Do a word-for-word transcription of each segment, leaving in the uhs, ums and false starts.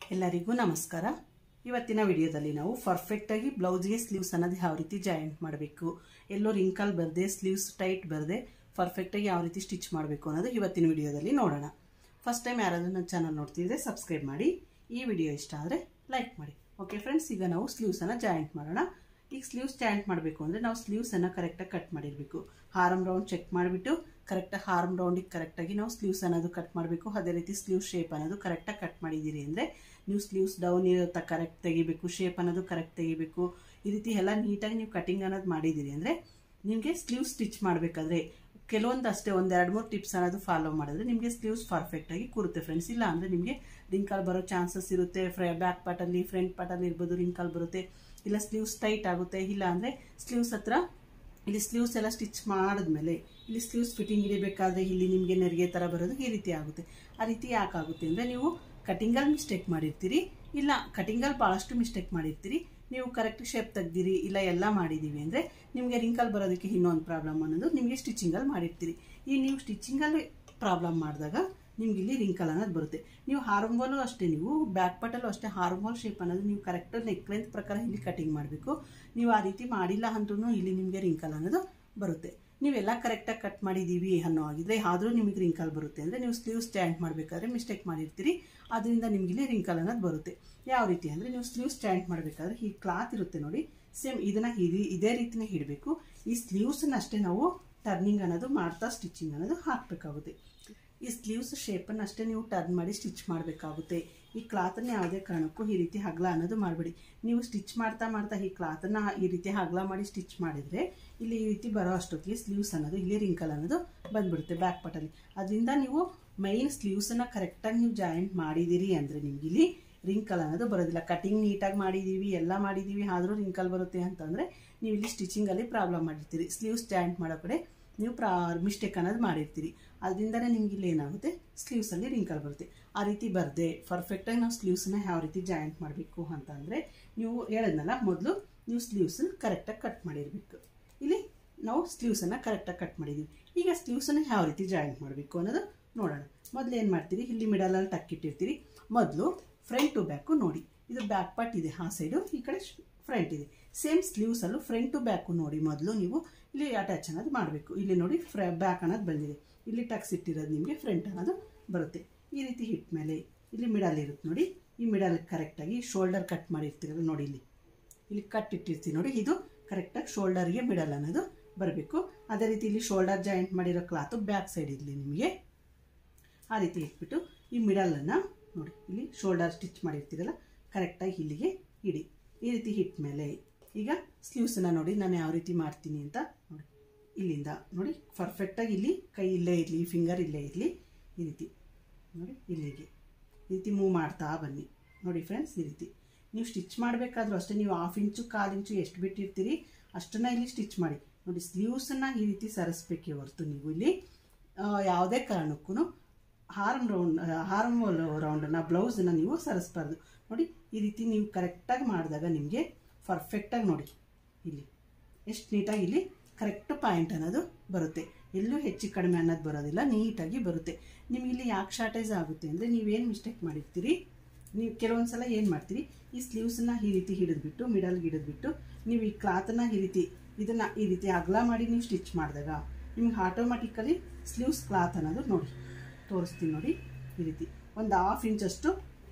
ಎಲ್ಲರಿಗೂ ನಮಸ್ಕಾರ. ಇವತ್ತಿನ ವಿಡಿಯೋದಲ್ಲಿ ನಾವು ಪರ್ಫೆಕ್ಟ್ ಆಗಿ ಬ್ಲೌಸ್ಗೆ ಸ್ಲೀವ್ಸ್ ಅನ್ನೋದು ಯಾವ ರೀತಿ ಜಾಯಿಂಟ್ ಮಾಡಬೇಕು, ಎಲ್ಲೋ ರಿಂಕಲ್ ಬರದೆ ಸ್ಲೀವ್ಸ್ ಟೈಟ್ ಬರದೆ ಪರ್ಫೆಕ್ಟ್ ಆಗಿ ಯಾವ ರೀತಿ ಸ್ಟಿಚ್ ಮಾಡಬೇಕು ಅನ್ನೋದು ಇವತ್ತಿನ ವಿಡಿಯೋದಲ್ಲಿ ನೋಡೋಣ. ಫಸ್ಟ್ ಟೈಮ್ ಯಾರಾದರೂ ನನ್ನ ಚಾನಲ್ ನೋಡ್ತಿದ್ರೆ ಸಬ್ಸ್ಕ್ರೈಬ್ ಮಾಡಿ, ಈ ವಿಡಿಯೋ ಇಷ್ಟ ಆದರೆ ಲೈಕ್ ಮಾಡಿ. ಓಕೆ ಫ್ರೆಂಡ್ಸ್, ಈಗ ನಾವು ಸ್ಲೀವ್ಸ್ ಅನ್ನ ಜಾಯಿಂಟ್ ಮಾಡೋಣ. ಈಗ ಸ್ಲೀವ್ಸ್ ಜಾಯಿಂಟ್ ಮಾಡಬೇಕು ಅಂದರೆ ನಾವು ಸ್ಲೀವ್ಸ್ ಅನ್ನ ಕರೆಕ್ಟಾಗಿ ಕಟ್ ಮಾಡಿರಬೇಕು. ಹಾರಮ್ ರೌಂಡ್ ಚೆಕ್ ಮಾಡಿಬಿಟ್ಟು ಕರೆಕ್ಟಾಗಿ ಹಾರಮ್ ರೌಂಡಿಗೆ ಕರೆಕ್ಟಾಗಿ ನಾವು ಸ್ಲೀವ್ಸ್ ಅನ್ನೋದು ಕಟ್ ಮಾಡಬೇಕು. ಅದೇ ರೀತಿ ಸ್ಲೀವ್ ಶೇಪ್ ಅನ್ನೋದು ಕರೆಕ್ಟಾಗಿ ಕಟ್ ಮಾಡಿದ್ದೀರಿ ಅಂದರೆ ನೀವು ಸ್ಲೀವ್ಸ್ ಡೌನ್ ಇರೋ ಕರೆಕ್ಟ್ ತೆಗಿಬೇಕು, ಶೇಪ್ ಅನ್ನೋದು ಕರೆಕ್ಟ್ ತೆಗಿಬೇಕು. ಈ ರೀತಿ ಎಲ್ಲ ನೀಟಾಗಿ ನೀವು ಕಟಿಂಗ್ ಅನ್ನೋದು ಮಾಡಿದ್ದೀರಿ ಅಂದರೆ ನಿಮಗೆ ಸ್ಲೀವ್ ಸ್ಟಿಚ್ ಮಾಡಬೇಕಾದ್ರೆ ಕೆಲವೊಂದು ಅಷ್ಟೇ ಒಂದು ಎರಡು ಮೂರು ಟಿಪ್ಸ್ ಅನ್ನೋದು ಫಾಲೋ ಮಾಡಿದ್ರೆ ನಿಮಗೆ ಸ್ಲೀವ್ಸ್ ಪರ್ಫೆಕ್ಟಾಗಿ ಕೂರುತ್ತೆ ಫ್ರೆಂಡ್ಸ್. ಇಲ್ಲ ಅಂದರೆ ನಿಮಗೆ ರಿಂಕಲ್ ಬರೋ ಚಾನ್ಸಸ್ ಇರುತ್ತೆ. ಫ್ರೈ ಬ್ಯಾಕ್ ಪಾರ್ಟಲ್ಲಿ ಫ್ರಂಟ್ ಪಾರ್ಟಲ್ಲಿ ಇರ್ಬೋದು ರಿಂಕಲ್ ಬರುತ್ತೆ, ಇಲ್ಲ ಸ್ಲೀವ್ಸ್ ಟೈಟ್ ಆಗುತ್ತೆ. ಇಲ್ಲ ಅಂದರೆ ಸ್ಲೀವ್ಸ್ ಹತ್ರ ಇಲ್ಲಿ ಸ್ಲೀವ್ಸ್ ಎಲ್ಲ ಸ್ಟಿಚ್ ಮಾಡಿದ್ಮೇಲೆ ಇಲ್ಲಿ ಸ್ಲೀವ್ಸ್ ಫಿಟ್ಟಿಂಗ್ ಹಿಡಿಬೇಕಾದ್ರೆ ಇಲ್ಲಿ ನಿಮಗೆ ನೆರಿಗೆ ಥರ ಬರೋದು ಈ ರೀತಿ ಆಗುತ್ತೆ. ಆ ರೀತಿ ಯಾಕಾಗುತ್ತೆ ಅಂದರೆ ನೀವು ಕಟಿಂಗಲ್ಲಿ ಮಿಸ್ಟೇಕ್ ಮಾಡಿರ್ತೀರಿ, ಇಲ್ಲ ಕಟಿಂಗಲ್ಲಿ ಭಾಳಷ್ಟು ಮಿಸ್ಟೇಕ್ ಮಾಡಿರ್ತೀರಿ. ನೀವು ಕರೆಕ್ಟ್ ಶೇಪ್ ತೆಗ್ದಿರಿ, ಇಲ್ಲ ಎಲ್ಲ ಮಾಡಿದ್ದೀವಿ ಅಂದರೆ ನಿಮಗೆ ರಿಂಕಲ್ ಬರೋದಕ್ಕೆ ಇನ್ನೊಂದು ಪ್ರಾಬ್ಲಮ್ ಅನ್ನೋದು ನಿಮಗೆ ಸ್ಟಿಚಿಂಗಲ್ಲಿ ಮಾಡಿರ್ತೀರಿ. ಈ ನೀವು ಸ್ಟಿಚಿಂಗಲ್ಲಿ ಪ್ರಾಬ್ಲಮ್ ಮಾಡಿದಾಗ ನಿಮ್ಗೆ ಇಲ್ಲಿ ರಿಂಕಲ್ ಅನ್ನೋದು ಬರುತ್ತೆ. ನೀವು ಹಾರ್ಮೋಲು ಅಷ್ಟೇ, ನೀವು ಬ್ಯಾಕ್ ಪಾರ್ಟಲ್ಲೂ ಅಷ್ಟೇ ಹಾರ್ಮೋಲ್ ಶೇಪ್ ಅನ್ನೋದು ನೀವು ಕರೆಕ್ಟ್ ನೆಕ್ ಲೆಂತ್ ಪ್ರಕಾರ ಇಲ್ಲಿ ಕಟಿಂಗ್ ಮಾಡಬೇಕು. ನೀವು ಆ ರೀತಿ ಮಾಡಿಲ್ಲ ಅಂದ್ರೂ ಇಲ್ಲಿ ನಿಮಗೆ ರಿಂಕಲ್ ಅನ್ನೋದು ಬರುತ್ತೆ. ನೀವೆಲ್ಲ ಕರೆಕ್ಟಾಗಿ ಕಟ್ ಮಾಡಿದ್ದೀವಿ ಅನ್ನೋ ಆಗಿದ್ರೆ ಆದರೂ ನಿಮಗೆ ರಿಂಕಲ್ ಬರುತ್ತೆ ಅಂದರೆ ನೀವು ಸ್ಲೀವ್ಸ್ ಜಾಯಿಂಟ್ ಮಾಡಬೇಕಾದ್ರೆ ಮಿಸ್ಟೇಕ್ ಮಾಡಿರ್ತೀರಿ, ಅದರಿಂದ ನಿಮ್ಗೆ ಇಲ್ಲಿ ರಿಂಕಲ್ ಅನ್ನೋದು ಬರುತ್ತೆ. ಯಾವ ರೀತಿ ಅಂದರೆ ನೀವು ಸ್ಲೀವ್ಸ್ ಜಾಯಿಂಟ್ ಮಾಡಬೇಕಾದ್ರೆ ಈ ಕ್ಲಾತ್ ಇರುತ್ತೆ ನೋಡಿ, ಸೇಮ್ ಇದನ್ನು ಹಿಡಿ ಇದೇ ರೀತಿನೇ ಹಿಡಬೇಕು. ಈ ಸ್ಲೀವ್ಸನ್ನ ಅಷ್ಟೇ ನಾವು ಟರ್ನಿಂಗ್ ಅನ್ನೋದು ಮಾಡ್ತಾ ಸ್ಟಿಚಿಂಗ್ ಅನ್ನೋದು ಹಾಕಬೇಕಾಗುತ್ತೆ. ಈ ಸ್ಲೀವ್ಸ್ ಶೇಪನ್ನು ಅಷ್ಟೇ ನೀವು ಟರ್ನ್ ಮಾಡಿ ಸ್ಟಿಚ್ ಮಾಡಬೇಕಾಗುತ್ತೆ. ಈ ಕ್ಲಾತನ್ನು ಯಾವುದೇ ಕಾರಣಕ್ಕೂ ಈ ರೀತಿ ಹಗ್ಲ ಅನ್ನೋದು ಮಾಡಬೇಡಿ. ನೀವು ಸ್ಟಿಚ್ ಮಾಡ್ತಾ ಮಾಡ್ತಾ ಈ ಕ್ಲಾತನ್ನು ಈ ರೀತಿ ಹಗ್ಲ ಮಾಡಿ ಸ್ಟಿಚ್ ಮಾಡಿದರೆ ಇಲ್ಲಿ ಈ ರೀತಿ ಬರೋ ಅಷ್ಟೊತ್ತಿಗೆ ಸ್ಲೀವ್ಸ್ ಅನ್ನೋದು ಇಲ್ಲಿ ರಿಂಕಲ್ ಅನ್ನೋದು ಬಂದ್ಬಿಡುತ್ತೆ ಬ್ಯಾಕ್ ಪಾರ್ಟಲ್ಲಿ. ಅದರಿಂದ ನೀವು ಮೈನ್ ಸ್ಲೀವ್ಸನ್ನು ಕರೆಕ್ಟಾಗಿ ನೀವು ಜಾಯಿಂಟ್ ಮಾಡಿದ್ದೀರಿ ಅಂದರೆ ನಿಮ್ಗೆ ಇಲ್ಲಿ ರಿಂಕಲ್ ಅನ್ನೋದು ಬರೋದಿಲ್ಲ. ಕಟಿಂಗ್ ನೀಟಾಗಿ ಮಾಡಿದ್ದೀವಿ, ಎಲ್ಲ ಮಾಡಿದ್ದೀವಿ, ಆದರೂ ರಿಂಕಲ್ ಬರುತ್ತೆ ಅಂತಂದರೆ ನೀವು ಇಲ್ಲಿ ಸ್ಟಿಚಿಂಗಲ್ಲಿ ಪ್ರಾಬ್ಲಮ್ ಮಾಡಿರ್ತೀರಿ. ಸ್ಲೀವ್ಸ್ ಜಾಯಿಂಟ್ ಮಾಡೋ ಕಡೆ ನೀವು ಪ್ರಾ ಮಿಸ್ಟೇಕ್ ಅನ್ನೋದು ಮಾಡಿರ್ತೀರಿ. ಅದರಿಂದನೇ ನಿಮ್ಗೆ ಇಲ್ಲಿ ಏನಾಗುತ್ತೆ, ಸ್ಲೀವ್ಸಲ್ಲಿ ರಿಂಕಲ್ ಬರುತ್ತೆ. ಆ ರೀತಿ ಬರದೆ ಪರ್ಫೆಕ್ಟಾಗಿ ನಾವು ಸ್ಲೀವ್ಸನ್ನ ಯಾವ ರೀತಿ ಜಾಯಿಂಟ್ ಮಾಡಬೇಕು ಅಂತಂದರೆ ನೀವು ಹೇಳಿದ್ನಲ್ಲ, ಮೊದಲು ನೀವು ಸ್ಲೀವ್ಸನ್ನ ಕರೆಕ್ಟಾಗಿ ಕಟ್ ಮಾಡಿರಬೇಕು. ಇಲ್ಲಿ ನಾವು ಸ್ಲೀವ್ಸನ್ನು ಕರೆಕ್ಟಾಗಿ ಕಟ್ ಮಾಡಿದ್ದೀವಿ. ಈಗ ಸ್ಲೀವ್ಸನ್ನು ಯಾವ ರೀತಿ ಜಾಯಿಂಟ್ ಮಾಡಬೇಕು ಅನ್ನೋದು ನೋಡೋಣ. ಮೊದಲು ಏನು ಮಾಡ್ತೀರಿ, ಇಲ್ಲಿ ಮಿಡಲಲ್ಲಿ ಟಕ್ ಇಟ್ಟಿರ್ತೀರಿ. ಮೊದಲು ಫ್ರಂಟ್ ಟು ಬ್ಯಾಕು ನೋಡಿ, ಇದು ಬ್ಯಾಕ್ ಪಾರ್ಟ್ ಇದೆ ಆ ಸೈಡು, ಈ ಕಡೆ ಫ್ರಂಟ್ ಇದೆ. ಸೇಮ್ ಸ್ಲೀವ್ಸಲ್ಲೂ ಫ್ರಂಟ್ ಟು ಬ್ಯಾಕು ನೋಡಿ ಮೊದಲು ನೀವು ಇಲ್ಲಿ ಅಟ್ಯಾಚ್ ಅನ್ನೋದು ಮಾಡಬೇಕು. ಇಲ್ಲಿ ನೋಡಿ ಫ್ರ ಬ್ಯಾಕ್ ಅನ್ನೋದು ಬಂದಿದೆ, ಇಲ್ಲಿ ಟಕ್ಸ್ ಇಟ್ಟಿರೋದು ನಿಮಗೆ ಫ್ರಂಟ್ ಅನ್ನೋದು ಬರುತ್ತೆ. ಈ ರೀತಿ ಹಿಟ್ ಮೇಲೆ ಇಲ್ಲಿ ಮಿಡಲ್ ಇರುತ್ತೆ ನೋಡಿ, ಈ ಮಿಡಲ್ ಕರೆಕ್ಟಾಗಿ ಶೋಲ್ಡರ್ ಕಟ್ ಮಾಡಿರ್ತೀರಲ್ಲ ನೋಡಿ, ಇಲ್ಲಿ ಇಲ್ಲಿ ಕಟ್ ಇಟ್ಟಿರ್ತೀವಿ ನೋಡಿ, ಇದು ಕರೆಕ್ಟಾಗಿ ಶೋಲ್ಡರ್ಗೆ ಮಿಡಲ್ ಅನ್ನೋದು ಬರಬೇಕು. ಅದೇ ರೀತಿ ಇಲ್ಲಿ ಶೋಲ್ಡರ್ ಜಾಯಿಂಟ್ ಮಾಡಿರೋ ಕ್ಲಾತು ಬ್ಯಾಕ್ ಸೈಡ್ ಇರಲಿ ನಿಮಗೆ. ಆ ರೀತಿ ಇಟ್ಬಿಟ್ಟು ಈ ಮಿಡಲನ್ನು ನೋಡಿ, ಇಲ್ಲಿ ಶೋಲ್ಡರ್ ಸ್ಟಿಚ್ ಮಾಡಿರ್ತೀರಲ್ಲ ಕರೆಕ್ಟಾಗಿ ಇಲ್ಲಿಗೆ ಇಡಿ. ಈ ರೀತಿ ಹಿಟ್ ಮೇಲೆ ಈಗ ಸ್ಲೀವ್ಸನ್ನು ನೋಡಿ ನಾನು ಯಾವ ರೀತಿ ಮಾಡ್ತೀನಿ ಅಂತ ನೋಡಿ. ಇಲ್ಲಿಂದ ನೋಡಿ ಪರ್ಫೆಕ್ಟಾಗಿ ಇಲ್ಲಿ ಕೈ ಇಲ್ಲೇ ಇರಲಿ, ಫಿಂಗರ್ ಇಲ್ಲೇ ಇರಲಿ, ಈ ರೀತಿ ನೋಡಿ ಇಲ್ಲಿಗೆ ಈ ರೀತಿ ಮೂವ್ ಮಾಡ್ತಾ ಬನ್ನಿ ನೋಡಿ ಫ್ರೆಂಡ್ಸ್. ಈ ರೀತಿ ನೀವು ಸ್ಟಿಚ್ ಮಾಡಬೇಕಾದ್ರೂ ಅಷ್ಟೇ, ನೀವು ಹಾಫ್ ಇಂಚು ಕಾಲು ಇಂಚು ಎಷ್ಟು ಬಿಟ್ಟಿರ್ತೀರಿ ಅಷ್ಟನ್ನು ಇಲ್ಲಿ ಸ್ಟಿಚ್ ಮಾಡಿ ನೋಡಿ. ಸ್ಲೀವ್ಸನ್ನು ಈ ರೀತಿ ಸರಿಸ್ಬೇಕೇ ಹೊರತು ನೀವು ಇಲ್ಲಿ ಯಾವುದೇ ಕಾರಣಕ್ಕೂ ಹಾರ್ಮ್ ರೌಂಡ್ ಹಾರ್ಮ್ ರೌಂಡನ್ನು ಬ್ಲೌಸನ್ನು ನೀವು ಸರಿಸ್ಬಾರ್ದು ನೋಡಿ. ಈ ರೀತಿ ನೀವು ಕರೆಕ್ಟಾಗಿ ಮಾಡಿದಾಗ ನಿಮಗೆ ಪರ್ಫೆಕ್ಟಾಗಿ ನೋಡಿ ಇಲ್ಲಿ ಎಷ್ಟು ನೀಟಾಗಿ ಇಲ್ಲಿ ಕರೆಕ್ಟ್ ಪಾಯಿಂಟ್ ಅನ್ನೋದು ಬರುತ್ತೆ. ಎಲ್ಲೂ ಹೆಚ್ಚು ಕಡಿಮೆ ಅನ್ನೋದು ಬರೋದಿಲ್ಲ, ನೀಟಾಗಿ ಬರುತ್ತೆ. ನಿಮ್ಗೆ ಇಲ್ಲಿ ಯಾಕೆ ಶಾರ್ಟೇಜ್ ಆಗುತ್ತೆ ಅಂದರೆ ನೀವೇನು ಮಿಸ್ಟೇಕ್ ಮಾಡಿರ್ತೀರಿ, ನೀವು ಕೆಲವೊಂದು ಸಲ ಏನು ಮಾಡ್ತೀರಿ, ಈ ಸ್ಲೀವ್ಸನ್ನು ಈ ರೀತಿ ಹಿಡಿದ್ಬಿಟ್ಟು ಮಿಡಲ್ಗೆ ಹಿಡಿದ್ಬಿಟ್ಟು ನೀವು ಈ ಕ್ಲಾತನ್ನು ಈ ರೀತಿ ಇದನ್ನು ಈ ರೀತಿ ಅಗಲ ಮಾಡಿ ನೀವು ಸ್ಟಿಚ್ ಮಾಡಿದಾಗ ನಿಮ್ಗೆ ಆಟೋಮೆಟಿಕಲಿ ಸ್ಲೀವ್ಸ್ ಕ್ಲಾತ್ ಅನ್ನೋದು ನೋಡಿ ತೋರಿಸ್ತೀನಿ ನೋಡಿ, ಈ ರೀತಿ ಒಂದು ಹಾಫ್ ಇಂಚಷ್ಟು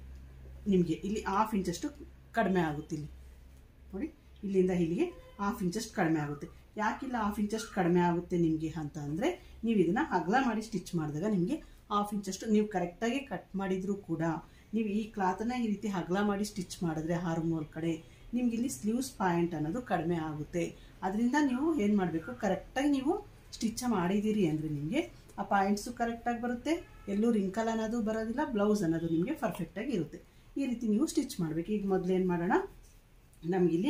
ನಿಮಗೆ ಇಲ್ಲಿ ಹಾಫ್ ಇಂಚಷ್ಟು ಕಡಿಮೆ ಆಗುತ್ತೆ. ಇಲ್ಲಿ ನೋಡಿ, ಇಲ್ಲಿಂದ ಇಲ್ಲಿಗೆ ಹಾಫ್ ಇಂಚಷ್ಟು ಕಡಿಮೆ ಆಗುತ್ತೆ. ಯಾಕಿಲ್ಲ ಹಾಫ್ ಇಂಚಷ್ಟು ಕಡಿಮೆ ಆಗುತ್ತೆ ನಿಮಗೆ ಅಂತ ಅಂದರೆ ನೀವು ಇದನ್ನು ಅಗಲ ಮಾಡಿ ಸ್ಟಿಚ್ ಮಾಡಿದಾಗ ನಿಮಗೆ ಹಾಫ್ ಇಂಚಷ್ಟು ನೀವು ಕರೆಕ್ಟಾಗಿ ಕಟ್ ಮಾಡಿದರೂ ಕೂಡ ನೀವು ಈ ಕ್ಲಾತನ್ನು ಈ ರೀತಿ ಅಗಲ ಮಾಡಿ ಸ್ಟಿಚ್ ಮಾಡಿದ್ರೆ ಹಾರ್ಮೋಲ್ ಕಡೆ ನಿಮ್ಗೆ ಇಲ್ಲಿ ಸ್ಲೀವ್ಸ್ ಪಾಯಿಂಟ್ ಅನ್ನೋದು ಕಡಿಮೆ ಆಗುತ್ತೆ. ಅದರಿಂದ ನೀವು ಏನು ಮಾಡಬೇಕು, ಕರೆಕ್ಟಾಗಿ ನೀವು ಸ್ಟಿಚ್ ಮಾಡಿದ್ದೀರಿ ಅಂದರೆ ನಿಮಗೆ ಆ ಪಾಯಿಂಟ್ಸು ಕರೆಕ್ಟಾಗಿ ಬರುತ್ತೆ, ಎಲ್ಲೂ ರಿಂಕಲ್ ಅನ್ನೋದು ಬರೋದಿಲ್ಲ, ಬ್ಲೌಸ್ ಅನ್ನೋದು ನಿಮಗೆ ಪರ್ಫೆಕ್ಟಾಗಿ ಇರುತ್ತೆ. ಈ ರೀತಿ ನೀವು ಸ್ಟಿಚ್ ಮಾಡಬೇಕು. ಈಗ ಮೊದಲು ಏನು ಮಾಡೋಣ, ನಮಗಿಲ್ಲಿ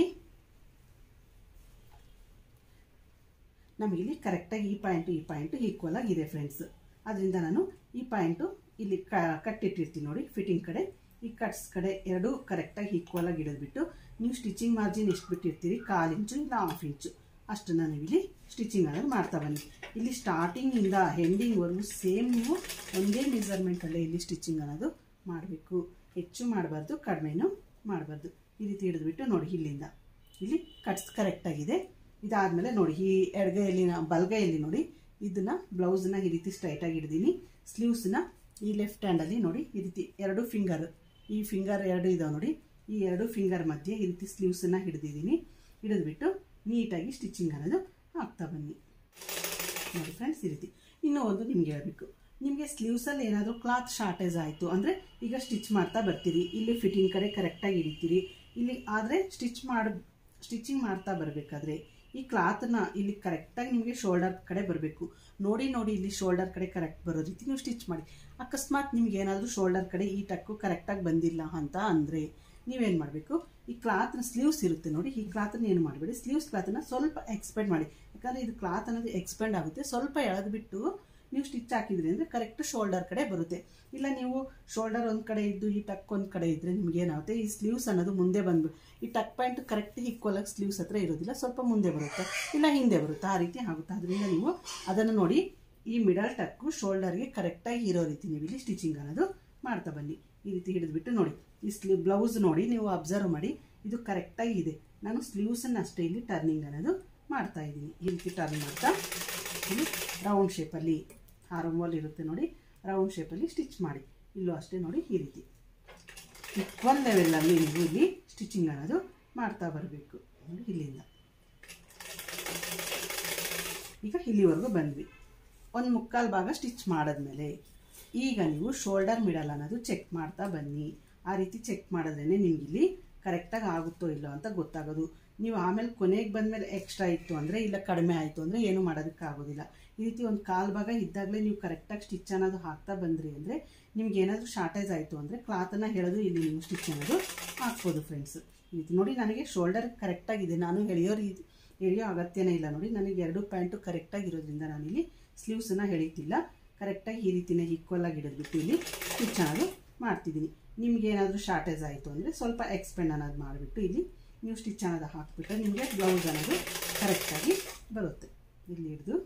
ನಮಗಿಲ್ಲಿ ಕರೆಕ್ಟಾಗಿ ಈ ಪಾಯಿಂಟು ಈ ಪಾಯಿಂಟು ಈಕ್ವಲ್ ಆಗಿದೆ ಫ್ರೆಂಡ್ಸ್. ಅದರಿಂದ ನಾನು ಈ ಪಾಯಿಂಟು ಇಲ್ಲಿ ಕ ಕಟ್ಟಿಟ್ಟಿರ್ತೀನಿ ನೋಡಿ, ಫಿಟ್ಟಿಂಗ್ ಕಡೆ ಈ ಕಟ್ಸ್ ಕಡೆ ಎರಡೂ ಕರೆಕ್ಟಾಗಿ ಈಕ್ವಲ್ ಆಗಿ ಇಡೋದ್ಬಿಟ್ಟು ನೀವು ಸ್ಟಿಚಿಂಗ್ ಮಾರ್ಜಿನ್ ಎಷ್ಟು ಬಿಟ್ಟಿರ್ತೀರಿ, ಕಾಲು ಇಂಚು ಇಲ್ಲ ಹಾಫ್ ಇಂಚು ಅಷ್ಟನ್ನು ನೀವು ಇಲ್ಲಿ ಸ್ಟಿಚಿಂಗ್ ಅನ್ನೋದು ಮಾಡ್ತಾ ಬನ್ನಿ. ಇಲ್ಲಿ ಸ್ಟಾರ್ಟಿಂಗಿಂದ ಎಂಡಿಂಗ್ವರೆಗೂ ಸೇಮ್ ನೀವು ಒಂದೇ ಮೆಜರ್ಮೆಂಟಲ್ಲೇ ಇಲ್ಲಿ ಸ್ಟಿಚಿಂಗ್ ಅನ್ನೋದು ಮಾಡಬೇಕು. ಹೆಚ್ಚು ಮಾಡಬಾರ್ದು, ಕಡಿಮೆನೂ ಮಾಡಬಾರ್ದು. ಈ ರೀತಿ ಹಿಡಿದ್ಬಿಟ್ಟು ನೋಡಿ ಇಲ್ಲಿಂದ ಇಲ್ಲಿ ಕಟ್ಸ್ ಕರೆಕ್ಟಾಗಿದೆ. ಇದಾದಮೇಲೆ ನೋಡಿ ಈ ಎಡಗೈಯಲ್ಲಿ ಬಲಗೈಯಲ್ಲಿ ನೋಡಿ ಇದನ್ನು ಬ್ಲೌಸನ್ನ ಈ ರೀತಿ ಸ್ಟ್ರೈಟಾಗಿ ಹಿಡ್ದೀನಿ. ಸ್ಲೀವ್ಸನ್ನ ಈ ಲೆಫ್ಟ್ ಹ್ಯಾಂಡಲ್ಲಿ ನೋಡಿ ಈ ರೀತಿ ಎರಡು ಫಿಂಗರ್, ಈ ಫಿಂಗರ್ ಎರಡು ಇದಾವೆ ನೋಡಿ, ಈ ಎರಡು ಫಿಂಗರ್ ಮಧ್ಯೆ ಈ ರೀತಿ ಸ್ಲೀವ್ಸನ್ನು ಹಿಡಿದಿದ್ದೀನಿ. ಹಿಡಿದ್ಬಿಟ್ಟು ನೀಟಾಗಿ ಸ್ಟಿಚಿಂಗ್ ಅನ್ನೋದು ಹಾಕ್ತಾ ಬನ್ನಿ ನೋಡಿ ಫ್ರೆಂಡ್ಸ್. ಈ ರೀತಿ ಇನ್ನೂ ಒಂದು ನಿಮ್ಗೆ ಹೇಳಬೇಕು, ನಿಮಗೆ ಸ್ಲೀವ್ಸಲ್ಲಿ ಏನಾದರೂ ಕ್ಲಾತ್ ಶಾರ್ಟೇಜ್ ಆಯಿತು ಅಂದರೆ ಈಗ ಸ್ಟಿಚ್ ಮಾಡ್ತಾ ಬರ್ತೀರಿ, ಇಲ್ಲಿ ಫಿಟ್ಟಿಂಗ್ ಕಡೆ ಕರೆಕ್ಟಾಗಿ ಹಿಡಿತೀರಿ. ಇಲ್ಲಿ ಆದರೆ ಸ್ಟಿಚ್ ಮಾಡಿ ಸ್ಟಿಚಿಂಗ್ ಮಾಡ್ತಾ ಬರಬೇಕಾದ್ರೆ ಈ ಕ್ಲಾತನ್ನ ಇಲ್ಲಿ ಕರೆಕ್ಟಾಗಿ ನಿಮಗೆ ಶೋಲ್ಡರ್ ಕಡೆ ಬರಬೇಕು. ನೋಡಿ ನೋಡಿ ಇಲ್ಲಿ ಶೋಲ್ಡರ್ ಕಡೆ ಕರೆಕ್ಟ್ ಬರೋ ರೀತಿ ನೀವು ಸ್ಟಿಚ್ ಮಾಡಿ. ಅಕಸ್ಮಾತ್ ನಿಮ್ಗೆ ಏನಾದರೂ ಶೋಲ್ಡರ್ ಕಡೆ ಈ ಟಕ್ಕು ಕರೆಕ್ಟಾಗಿ ಬಂದಿಲ್ಲ ಅಂತ ಅಂದರೆ ನೀವೇನು ಮಾಡಬೇಕು, ಈ ಕ್ಲಾತ್ನ ಸ್ಲೀವ್ಸ್ ಇರುತ್ತೆ ನೋಡಿ, ಈ ಕ್ಲಾತನ್ನ ಏನು ಮಾಡಬೇಡಿ, ಸ್ಲೀವ್ಸ್ ಕ್ಲಾತನ್ನ ಸ್ವಲ್ಪ ಎಕ್ಸ್ಪೆಂಡ್ ಮಾಡಿ. ಯಾಕಂದರೆ ಇದು ಕ್ಲಾತ್ ಅನ್ನೋದು ಎಕ್ಸ್ಪೆಂಡ್ ಆಗುತ್ತೆ. ಸ್ವಲ್ಪ ಎಳೆದ್ಬಿಟ್ಟು ನೀವು ಸ್ಟಿಚ್ ಹಾಕಿದ್ರಿ ಅಂದರೆ ಕರೆಕ್ಟ್ ಶೋಲ್ಡರ್ ಕಡೆ ಬರುತ್ತೆ. ಇಲ್ಲ ನೀವು ಶೋಲ್ಡರ್ ಒಂದು ಕಡೆ ಇದ್ದು ಈ ಟಕ್ ಒಂದು ಕಡೆ ಇದ್ದರೆ ನಿಮ್ಗೆ ಏನಾಗುತ್ತೆ, ಈ ಸ್ಲೀವ್ಸ್ ಅನ್ನೋದು ಮುಂದೆ ಬಂದ್ಬಿಟ್ಟು ಈ ಟಕ್ ಪಾಯಿಂಟ್ ಕರೆಕ್ಟ್ ಈಕ್ವಲಾಗಿ ಸ್ಲೀವ್ಸ್ ಹತ್ರ ಇರೋದಿಲ್ಲ, ಸ್ವಲ್ಪ ಮುಂದೆ ಬರುತ್ತೆ, ಇಲ್ಲ ಹಿಂದೆ ಬರುತ್ತೆ, ಆ ರೀತಿ ಆಗುತ್ತೆ. ಅದರಿಂದ ನೀವು ಅದನ್ನು ನೋಡಿ ಈ ಮಿಡಲ್ ಟಕ್ಕು ಶೋಲ್ಡರ್ಗೆ ಕರೆಕ್ಟಾಗಿ ಇರೋ ರೀತಿ ನೀವು ಇಲ್ಲಿ ಸ್ಟಿಚಿಂಗ್ ಅನ್ನೋದು ಮಾಡ್ತಾ ಬನ್ನಿ. ಈ ರೀತಿ ಹಿಡಿದ್ಬಿಟ್ಟು ನೋಡಿ ಈ ಸ್ಲೀವ್ ಬ್ಲೌಸ್ ನೋಡಿ ನೀವು ಅಬ್ಸರ್ವ್ ಮಾಡಿ, ಇದು ಕರೆಕ್ಟಾಗಿ ಇದೆ. ನಾನು ಸ್ಲೀವ್ಸನ್ನು ಅಷ್ಟೇ ಇಲ್ಲಿ ಟರ್ನಿಂಗ್ ಅನ್ನೋದು ಮಾಡ್ತಾ ಇದ್ದೀನಿ. ಈ ರೀತಿ ಟರ್ನ್ ಮಾಡ್ತಾ ಇಲ್ಲಿ ರೌಂಡ್ ಶೇಪಲ್ಲಿ ಆರ್ಮ್ ಇರುತ್ತೆ ನೋಡಿ, ರೌಂಡ್ ಶೇಪಲ್ಲಿ ಸ್ಟಿಚ್ ಮಾಡಿ. ಇಲ್ಲೂ ಅಷ್ಟೇ ನೋಡಿ ಈ ರೀತಿ ಈಕ್ವಲ್ ಲೆವೆಲಲ್ಲಿ ನೀವು ಇಲ್ಲಿ ಸ್ಟಿಚಿಂಗ್ ಅನ್ನೋದು ಮಾಡ್ತಾ ಬರಬೇಕು ನೋಡಿ. ಇಲ್ಲಿಂದ ಈಗ ಇಲ್ಲಿವರೆಗೂ ಬಂದ್ವಿ. ಒಂದು ಮುಕ್ಕಾಲು ಭಾಗ ಸ್ಟಿಚ್ ಮಾಡಿದ್ಮೇಲೆ ಈಗ ನೀವು ಶೋಲ್ಡರ್ ಮಿಡಲ್ ಅನ್ನೋದು ಚೆಕ್ ಮಾಡ್ತಾ ಬನ್ನಿ. ಆ ರೀತಿ ಚೆಕ್ ಮಾಡಿದ್ರೇ ನಿಮ್ಗೆ ಇಲ್ಲಿ ಕರೆಕ್ಟಾಗಿ ಆಗುತ್ತೋ ಇಲ್ಲೋ ಅಂತ ಗೊತ್ತಾಗೋದು. ನೀವು ಆಮೇಲೆ ಕೊನೆಗೆ ಬಂದಮೇಲೆ ಎಕ್ಸ್ಟ್ರಾ ಇತ್ತು ಅಂದರೆ ಇಲ್ಲ ಕಡಿಮೆ ಆಯಿತು ಅಂದರೆ ಏನು ಮಾಡೋದಕ್ಕಾಗೋದಿಲ್ಲ. ಈ ರೀತಿ ಒಂದು ಕಾಲು ಭಾಗ ಇದ್ದಾಗಲೇ ನೀವು ಕರೆಕ್ಟಾಗಿ ಸ್ಟಿಚ್ ಅನ್ನೋದು ಹಾಕ್ತಾ ಬಂದ್ರಿ ಅಂದರೆ ನಿಮ್ಗೆ ಏನಾದರೂ ಶಾರ್ಟೇಜ್ ಆಯಿತು ಅಂದರೆ ಕ್ಲಾತನ್ನು ಹೇಳೋದು ಇಲ್ಲಿ ನೀವು ಸ್ಟಿಚ್ ಅನ್ನೋದು ಹಾಕ್ಬೋದು ಫ್ರೆಂಡ್ಸ್. ಈ ರೀತಿ ನೋಡಿ ನನಗೆ ಶೋಲ್ಡರ್ ಕರೆಕ್ಟಾಗಿದೆ, ನಾನು ಎಳೆಯೋ ರೀತಿ ಎಳೆಯೋ ಅಗತ್ಯನೇ ಇಲ್ಲ ನೋಡಿ. ನನಗೆ ಎರಡು ಪ್ಯಾಂಟು ಕರೆಕ್ಟಾಗಿರೋದ್ರಿಂದ ನಾನಿಲ್ಲಿ ಸ್ಲೀವ್ಸನ್ನು ಎಳೀತಿಲ್ಲ, ಕರೆಕ್ಟಾಗಿ ಈ ರೀತಿನೇ ಈಕ್ವಲಾಗಿ ಹಿಡಿದ್ಬಿಟ್ಟು ಇಲ್ಲಿ ಸ್ಟಿಚ್ ಅನ್ನೋದು ಮಾಡ್ತಿದ್ದೀನಿ. ನಿಮ್ಗೆ ಏನಾದರೂ ಶಾರ್ಟೇಜ್ ಆಯಿತು ಅಂದರೆ ಸ್ವಲ್ಪ ಎಕ್ಸ್ಪೆಂಡ್ ಅನ್ನೋದು ಮಾಡಿಬಿಟ್ಟು ಇಲ್ಲಿ ನೀವು ಸ್ಟಿಚ್ ಅನ್ನೋದು ಹಾಕ್ಬಿಟ್ರೆ ನಿಮಗೆ ಬ್ಲೌಸ್ ಅನ್ನೋದು ಕರೆಕ್ಟಾಗಿ ಬರುತ್ತೆ. ಇಲ್ಲಿ ಹಿಡಿದು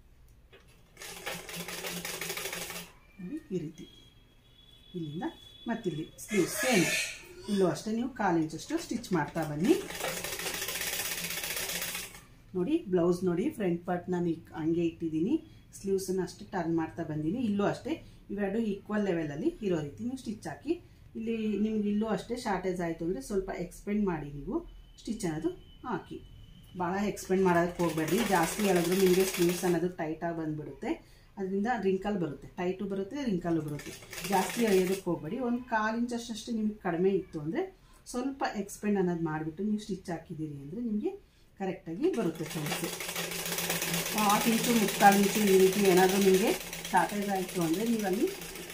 ಈ ರೀತಿ ಇಲ್ಲಿಂದ ಮತ್ತಿಲ್ಲಿ ಸ್ಲೀವ್ಸ್ ಸೇಮ್ ಇಲ್ಲೂ ಅಷ್ಟೇ ನೀವು ಕಾಲು ಇಂಚಷ್ಟು ಸ್ಟಿಚ್ ಮಾಡ್ತಾ ಬನ್ನಿ ನೋಡಿ. ಬ್ಲೌಸ್ ನೋಡಿ ಫ್ರಂಟ್ ಪಾರ್ಟ್ ನಾನು ಹಂಗೆ ಇಟ್ಟಿದ್ದೀನಿ, ಸ್ಲೀವ್ಸನ್ನು ಅಷ್ಟೇ ಟರ್ನ್ ಮಾಡ್ತಾ ಬಂದೀನಿ. ಇಲ್ಲೂ ಅಷ್ಟೇ ಇವೆರಡು ಈಕ್ವಲ್ ಲೆವೆಲಲ್ಲಿ ಇರೋ ರೀತಿ ನೀವು ಸ್ಟಿಚ್ ಹಾಕಿ. ಇಲ್ಲಿ ನಿಮ್ಗೆ ಇಲ್ಲೂ ಅಷ್ಟೇ ಶಾರ್ಟೇಜ್ ಆಯಿತು ಅಂದರೆ ಸ್ವಲ್ಪ ಎಕ್ಸ್ಪೆಂಡ್ ಮಾಡಿ ನೀವು ಸ್ಟಿಚ್ ಅನ್ನೋದು ಹಾಕಿ. ಭಾಳ ಎಕ್ಸ್ಪೆಂಡ್ ಮಾಡೋದಕ್ಕೆ ಹೋಗಬೇಡಿ, ಜಾಸ್ತಿ ಹೇಳಿದ್ರು ನಿಮಗೆ ಸ್ಲೀವ್ಸ್ ಅನ್ನೋದು ಟೈಟಾಗಿ ಬಂದುಬಿಡುತ್ತೆ, ಅದರಿಂದ ರಿಂಕಲ್ ಬರುತ್ತೆ, ಟೈಟು ಬರುತ್ತೆ, ರಿಂಕಲ್ಲು ಬರುತ್ತೆ. ಜಾಸ್ತಿ ಎಳೆಯೋದಕ್ಕೆ ಹೋಗಬೇಡಿ. ಒಂದು ಕಾಲು ಇಂಚಷ್ಟು ನಿಮ್ಗೆ ಕಡಿಮೆ ಇತ್ತು ಅಂದರೆ ಸ್ವಲ್ಪ ಎಕ್ಸ್ಪೆಂಡ್ ಅನ್ನೋದು ಮಾಡಿಬಿಟ್ಟು ನೀವು ಸ್ಟಿಚ್ ಹಾಕಿದ್ದೀರಿ ಅಂದರೆ ನಿಮಗೆ ಕರೆಕ್ಟಾಗಿ ಬರುತ್ತೆ ಫ್ರೆಂಡ್ಸ್. ಹಾಫ್ ಇಂಚು ಮುಕ್ಕಾಲು ಇಂಚು ಈ ರೀತಿ ಏನಾದರೂ ನಿಮಗೆ ಶಾರ್ಟೇಜ್ ಆಯಿತು ಅಂದರೆ ನೀವಲ್ಲಿ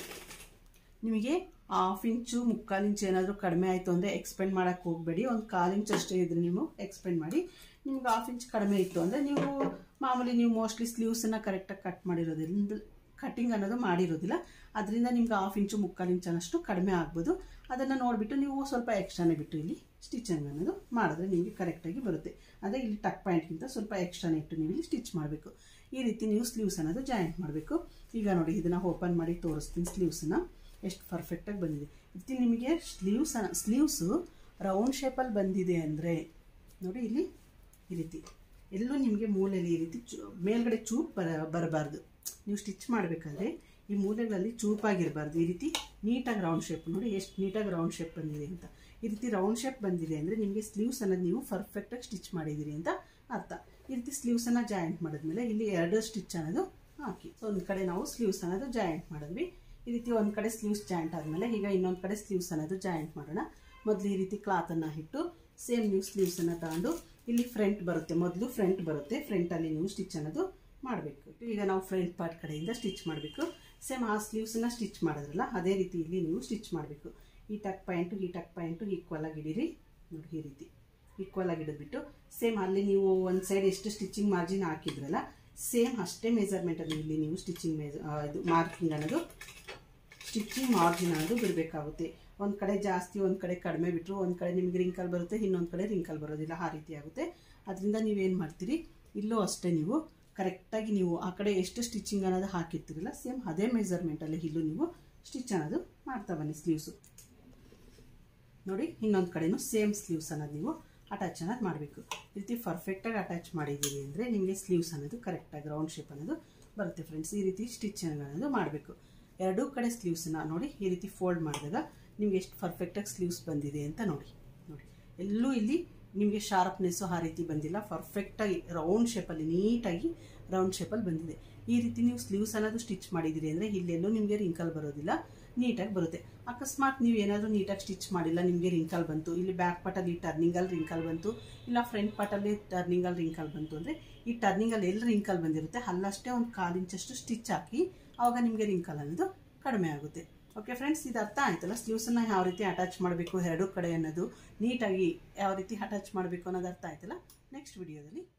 ನಿಮಗೆ ಹಾಫ್ ಇಂಚು ಮುಕ್ಕಾಲು ಇಂಚು ಏನಾದರೂ ಕಡಿಮೆ ಆಯಿತು ಅಂದರೆ ಎಕ್ಸ್ಪೆಂಡ್ ಮಾಡೋಕ್ಕೆ ಹೋಗಬೇಡಿ. ಒಂದು ಕಾಲು ಇಂಚು ಅಷ್ಟೇ ಇದ್ದರೆ ನೀವು ಎಕ್ಸ್ಪೆಂಡ್ ಮಾಡಿ. ನಿಮ್ಗೆ ಹಾಫ್ ಇಂಚ್ ಕಡಿಮೆ ಇತ್ತು ಅಂದರೆ ನೀವು ಮಾಮೂಲಿ ನೀವು ಮೋಸ್ಟ್ಲಿ ಸ್ಲೀವ್ಸನ್ನು ಕರೆಕ್ಟಾಗಿ ಕಟ್ ಮಾಡಿರೋದ್ರಿಂದ ಕಟ್ಟಿಂಗ್ ಅನ್ನೋದು ಮಾಡಿರೋದಿಲ್ಲ, ಅದರಿಂದ ನಿಮ್ಗೆ ಹಾಫ್ ಇಂಚು ಮುಕ್ಕಾಲು ಇಂಚನಷ್ಟು ಕಡಿಮೆ ಆಗ್ಬೋದು. ಅದನ್ನು ನೋಡಿಬಿಟ್ಟು ನೀವು ಸ್ವಲ್ಪ ಎಕ್ಸ್ಟ್ರಾನೇ ಬಿಟ್ಟು ಇಲ್ಲಿ ಸ್ಟಿಚಿಂಗ್ ಅನ್ನೋದು ಮಾಡಿದ್ರೆ ನಿಮಗೆ ಕರೆಕ್ಟಾಗಿ ಬರುತ್ತೆ. ಅದೇ ಇಲ್ಲಿ ಟಕ್ ಪಾಯಿಂಟ್ಗಿಂತ ಸ್ವಲ್ಪ ಎಕ್ಸ್ಟ್ರಾನೇ ಇಟ್ಟು ನೀವು ಇಲ್ಲಿ ಸ್ಟಿಚ್ ಮಾಡಬೇಕು. ಈ ರೀತಿ ನೀವು ಸ್ಲೀವ್ಸ್ ಅನ್ನೋದು ಜಾಯಿಂಟ್ ಮಾಡಬೇಕು. ಈಗ ನೋಡಿ ಇದನ್ನು ಓಪನ್ ಮಾಡಿ ತೋರಿಸ್ತೀನಿ ಸ್ಲೀವ್ಸನ್ನು ಎಷ್ಟು ಪರ್ಫೆಕ್ಟಾಗಿ ಬಂದಿದೆ. ಇದು ನಿಮಗೆ ಸ್ಲೀವ್ಸ್ ಸ್ಲೀವ್ಸು ರೌಂಡ್ ಶೇಪಲ್ಲಿ ಬಂದಿದೆ ಅಂದರೆ ನೋಡಿ ಇಲ್ಲಿ ಈ ರೀತಿ ಎಲ್ಲೂ ನಿಮಗೆ ಮೂಲೆಯಲ್ಲಿ ಈ ರೀತಿ ಚೂ ಮೇಲ್ಗಡೆ ಚೂಪ್ ಬರ ಬರಬಾರ್ದು. ನೀವು ಸ್ಟಿಚ್ ಮಾಡಬೇಕಾದ್ರೆ ಈ ಮೂಲೆಗಳಲ್ಲಿ ಚೂಪಾಗಿರಬಾರ್ದು. ಈ ರೀತಿ ನೀಟಾಗಿ ರೌಂಡ್ ಶೇಪ್ ನೋಡಿ ಎಷ್ಟು ನೀಟಾಗಿ ರೌಂಡ್ ಶೇಪ್ ಬಂದಿದೆ ಅಂತ. ಈ ರೀತಿ ರೌಂಡ್ ಶೇಪ್ ಬಂದಿದೆ ಅಂದರೆ ನಿಮಗೆ ಸ್ಲೀವ್ಸ್ ಅನ್ನೋದು ನೀವು ಪರ್ಫೆಕ್ಟಾಗಿ ಸ್ಟಿಚ್ ಮಾಡಿದ್ದೀರಿ ಅಂತ ಅರ್ಥ. ಈ ರೀತಿ ಸ್ಲೀವ್ಸನ್ನು ಜಾಯಿಂಟ್ ಮಾಡಿದ್ಮೇಲೆ ಇಲ್ಲಿ ಎರಡು ಸ್ಟಿಚ್ ಅನ್ನೋದು ಹಾಕಿ. ಸೊ ಒಂದು ಕಡೆ ನಾವು ಸ್ಲೀವ್ಸ್ ಅನ್ನೋದು ಜಾಯಿಂಟ್ ಮಾಡಿದ್ವಿ. ಈ ರೀತಿ ಒಂದು ಕಡೆ ಸ್ಲೀವ್ಸ್ ಜಾಯಿಂಟ್ ಆದಮೇಲೆ ಈಗ ಇನ್ನೊಂದು ಕಡೆ ಸ್ಲೀವ್ಸ್ ಅನ್ನೋದು ಜಾಯಿಂಟ್ ಮಾಡೋಣ. ಮೊದಲು ಈ ರೀತಿ ಕ್ಲಾತನ್ನು ಇಟ್ಟು ಸೇಮ್ ನೀವು ಸ್ಲೀವ್ಸನ್ನು ತಗೊಂಡು ಇಲ್ಲಿ ಫ್ರಂಟ್ ಬರುತ್ತೆ, ಮೊದಲು ಫ್ರಂಟ್ ಬರುತ್ತೆ, ಫ್ರಂಟಲ್ಲಿ ನೀವು ಸ್ಟಿಚ್ ಅನ್ನೋದು ಮಾಡಬೇಕು. ಈಗ ನಾವು ಫ್ರಂಟ್ ಪಾರ್ಟ್ ಕಡೆಯಿಂದ ಸ್ಟಿಚ್ ಮಾಡಬೇಕು. ಸೇಮ್ ಆ ಸ್ಲೀವ್ಸನ್ನು ಸ್ಟಿಚ್ ಮಾಡಿದ್ರಲ್ಲ ಅದೇ ರೀತಿ ಇಲ್ಲಿ ನೀವು ಸ್ಟಿಚ್ ಮಾಡಬೇಕು. ಈ ಟಕ್ ಪಾಯಿಂಟು ಈ ಟಕ್ ಪಾಯಿಂಟು ಈಕ್ವಲಾಗಿ ಹಿಡೀರಿ ನೋಡಿ. ಈ ರೀತಿ ಈಕ್ವಲಾಗಿ ಹಿಡಿದ್ಬಿಟ್ಟು ಸೇಮ್ ಅಲ್ಲಿ ನೀವು ಒಂದು ಸೈಡ್ ಎಷ್ಟು ಸ್ಟಿಚಿಂಗ್ ಮಾರ್ಜಿನ್ ಹಾಕಿದ್ರಲ್ಲ ಸೇಮ್ ಅಷ್ಟೇ ಮೆಜರ್ಮೆಂಟಲ್ಲಿ ಇಲ್ಲಿ ನೀವು ಸ್ಟಿಚಿಂಗ್ ಮೇಜ್ ಇದು ಮಾರ್ಕಿಂಗ್ ಅನ್ನೋದು ಸ್ಟಿಚಿಂಗ್ ಮಾರ್ಜಿನ್ ಅನ್ನೋದು ಬಿಡಬೇಕಾಗುತ್ತೆ. ಒಂದು ಕಡೆ ಜಾಸ್ತಿ ಒಂದು ಕಡೆ ಕಡಿಮೆ ಬಿಟ್ಟರು ಒಂದು ಕಡೆ ನಿಮಗೆ ರಿಂಕಲ್ ಬರುತ್ತೆ, ಇನ್ನೊಂದು ಕಡೆ ರಿಂಕಲ್ ಬರೋದಿಲ್ಲ, ಆ ರೀತಿ ಆಗುತ್ತೆ. ಅದರಿಂದ ನೀವೇನು ಮಾಡ್ತೀರಿ ಇಲ್ಲೂ ಅಷ್ಟೇ ನೀವು ಕರೆಕ್ಟಾಗಿ ನೀವು ಆ ಕಡೆ ಎಷ್ಟು ಸ್ಟಿಚಿಂಗ್ ಅನ್ನೋದು ಹಾಕಿರ್ತೀರಲ್ಲ ಸೇಮ್ ಅದೇ ಮೆಜರ್ಮೆಂಟಲ್ಲಿ ಇಲ್ಲೂ ನೀವು ಸ್ಟಿಚ್ ಅನ್ನೋದು ಮಾಡ್ತಾ ಬನ್ನಿ ಸ್ಲೀವ್ಸು. ನೋಡಿ ಇನ್ನೊಂದು ಕಡೆನೂ ಸೇಮ್ ಸ್ಲೀವ್ಸ್ ಅನ್ನೋದು ನೀವು ಅಟ್ಯಾಚ್ ಅನ್ನೋದು ಮಾಡಬೇಕು. ಈ ರೀತಿ ಪರ್ಫೆಕ್ಟಾಗಿ ಅಟ್ಯಾಚ್ ಮಾಡಿದ್ದೀರಿ ಅಂದರೆ ನಿಮಗೆ ಸ್ಲೀವ್ಸ್ ಅನ್ನೋದು ಕರೆಕ್ಟಾಗಿ ರೌಂಡ್ ಶೇಪ್ ಅನ್ನೋದು ಬರುತ್ತೆ ಫ್ರೆಂಡ್ಸ್. ಈ ರೀತಿ ಸ್ಟಿಚ್ ಅನ್ನೋದು ಮಾಡಬೇಕು. ಎರಡೂ ಕಡೆ ಸ್ಲೀವ್ಸನ್ನ ನೋಡಿ ಈ ರೀತಿ ಫೋಲ್ಡ್ ಮಾಡಿದಾಗ ನಿಮಗೆ ಎಷ್ಟು ಪರ್ಫೆಕ್ಟಾಗಿ ಸ್ಲೀವ್ಸ್ ಬಂದಿದೆ ಅಂತ ನೋಡಿ. ನೋಡಿ ಎಲ್ಲೂ ಇಲ್ಲಿ ನಿಮಗೆ ಶಾರ್ಪ್ನೆಸ್ಸು ಆ ರೀತಿ ಬಂದಿಲ್ಲ, ಪರ್ಫೆಕ್ಟಾಗಿ ರೌಂಡ್ ಶೇಪಲ್ಲಿ ನೀಟಾಗಿ ರೌಂಡ್ ಶೇಪಲ್ಲಿ ಬಂದಿದೆ. ಈ ರೀತಿ ನೀವು ಸ್ಲೀವ್ಸ್ ಅನ್ನೋದು ಸ್ಟಿಚ್ ಮಾಡಿದ್ದೀರಿ ಅಂದರೆ ಇಲ್ಲೆಲ್ಲೂ ನಿಮಗೆ ರಿಂಕಲ್ ಬರೋದಿಲ್ಲ, ನೀಟಾಗಿ ಬರುತ್ತೆ. ಅಕಸ್ಮಾತ್ ನೀವು ಏನಾದರೂ ನೀಟಾಗಿ ಸ್ಟಿಚ್ ಮಾಡಿಲ್ಲ, ನಿಮಗೆ ರಿಂಕಲ್ ಬಂತು, ಇಲ್ಲಿ ಬ್ಯಾಕ್ ಪಾರ್ಟಲ್ಲಿ ಟರ್ನಿಂಗಲ್ಲಿ ರಿಂಕಲ್ ಬಂತು, ಇಲ್ಲ ಫ್ರಂಟ್ ಪಾರ್ಟಲ್ಲಿ ಟರ್ನಿಂಗಲ್ಲಿ ರಿಂಕಲ್ ಬಂತು ಅಂದರೆ ಈ ಟರ್ನಿಂಗಲ್ಲಿ ಎಲ್ಲಿ ರಿಂಕಲ್ ಬಂದಿರುತ್ತೆ ಅಲ್ಲಷ್ಟೇ ಒಂದು ಕಾಲು ಇಂಚಷ್ಟು ಸ್ಟಿಚ್ ಹಾಕಿ, ಆವಾಗ ನಿಮಗೆ ರಿಂಕಲ್ ಅನ್ನೋದು ಕಡಿಮೆ ಆಗುತ್ತೆ. ಓಕೆ ಫ್ರೆಂಡ್ಸ್, ಇದು ಅರ್ಥ ಆಯ್ತಲ್ಲ ಸ್ಲೀವ್ಸನ್ನು ಯಾವ ರೀತಿ ಅಟ್ಯಾಚ್ ಮಾಡಬೇಕು ಎರಡೂ ಕಡೆ ಅನ್ನೋದು, ನೀಟಾಗಿ ಯಾವ ರೀತಿ ಅಟ್ಯಾಚ್ ಮಾಡಬೇಕು ಅನ್ನೋದು ಅರ್ಥ ಆಯ್ತಲ್ಲ. ನೆಕ್ಸ್ಟ್ ವಿಡಿಯೋದಲ್ಲಿ